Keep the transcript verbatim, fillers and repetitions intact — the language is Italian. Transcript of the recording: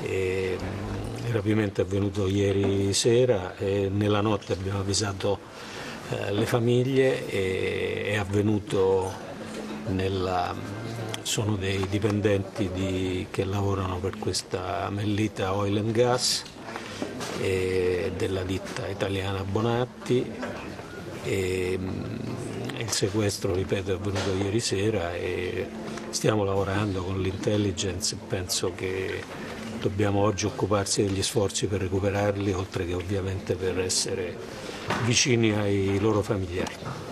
E, il rapimento è avvenuto ieri sera e nella notte abbiamo avvisato eh, le famiglie e è avvenuto nella, sono dei dipendenti di, che lavorano per questa Mellita Oil and Gas e della ditta italiana Bonatti e il sequestro, ripeto, è avvenuto ieri sera e stiamo lavorando con l'intelligence. Penso che dobbiamo oggi occuparsi degli sforzi per recuperarli, oltre che ovviamente per essere vicini ai loro familiari.